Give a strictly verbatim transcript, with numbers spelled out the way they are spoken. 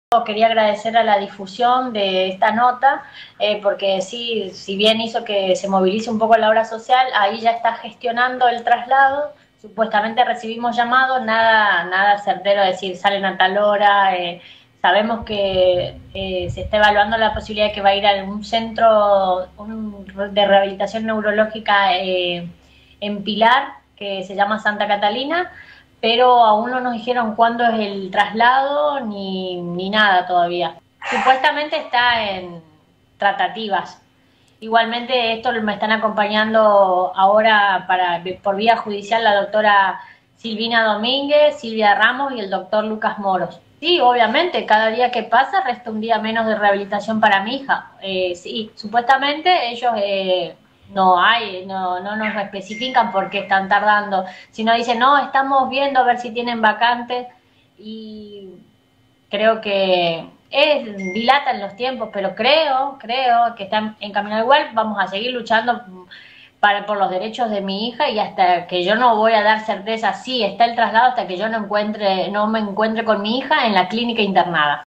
Quería agradecer a la difusión de esta nota, eh, porque sí, si bien hizo que se movilice un poco la obra social, ahí ya está gestionando el traslado. Supuestamente recibimos llamados, nada, nada certero, decir salen a tal hora. Eh, sabemos que eh, se está evaluando la posibilidad de que va a ir a un centro un, de rehabilitación neurológica eh, en Pilar, que se llama Santa Catalina, pero aún no nos dijeron cuándo es el traslado ni, ni nada todavía. Supuestamente está en tratativas. Igualmente esto me están acompañando ahora para, por vía judicial la doctora Silvina Domínguez, Silvia Ramos y el doctor Lucas Moros. Sí, obviamente, cada día que pasa resta un día menos de rehabilitación para mi hija. Eh, sí, supuestamente ellos eh, no hay, no, no nos especifican por qué están tardando, sino dicen, no, estamos viendo a ver si tienen vacantes y creo que es, dilatan los tiempos, pero creo, creo que están encaminados igual. Vamos a seguir luchando para, por los derechos de mi hija y hasta que yo no voy a dar certeza, sí, está el traslado, hasta que yo no encuentre, no me encuentre con mi hija en la clínica internada.